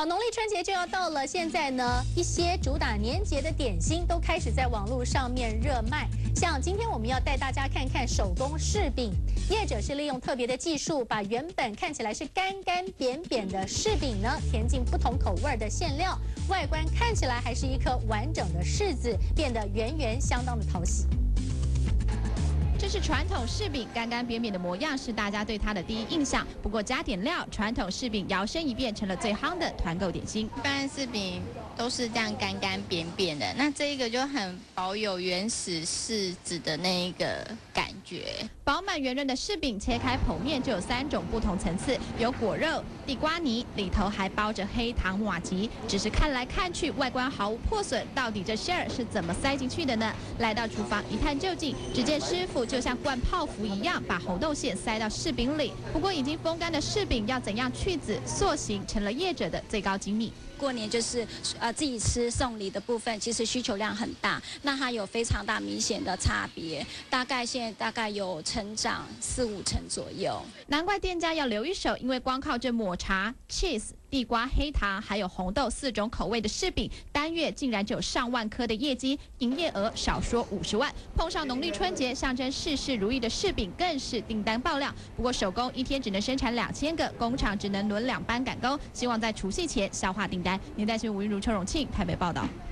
好，农历春节就要到了，现在呢，一些主打年节的点心都开始在网络上面热卖。像今天我们要带大家看看手工柿饼，业者是利用特别的技术，把原本看起来是干干扁扁的柿饼呢，填进不同口味的馅料，外观看起来还是一颗完整的柿子，变得圆圆相当的讨喜。 这是传统柿饼干干扁扁的模样，是大家对它的第一印象。不过加点料，传统柿饼摇身一变成了最夯的团购点心。 一般柿饼都是这样干干扁扁的，那这一个就很保有原始柿子的那一个感觉。 饱满圆润的柿饼切开剖面就有3种不同层次，有果肉、地瓜泥，里头还包着黑糖玛吉。只是看来看去，外观毫无破损，到底这馅儿是怎么塞进去的呢？来到厨房一探究竟，只见师傅 就像灌泡芙一样，把红豆馅塞到柿饼里。不过已经风干的柿饼要怎样去籽塑形，成了业者的最高机密。 过年就是自己吃送礼的部分，其实需求量很大，那它有非常大明显的差别，现在大概有成长4、5成左右。 难怪店家要留一手，因为光靠这抹茶、cheese、地瓜、黑糖还有红豆4种口味的柿饼，单月竟然就有上万颗的业绩，营业额少说50万。碰上农历春节，象征事事如意的柿饼更是订单爆量。不过手工一天只能生产2000个，工厂只能轮2班赶工，希望在除夕前消化订单。年代新闻吴云如、邱荣庆台北报道。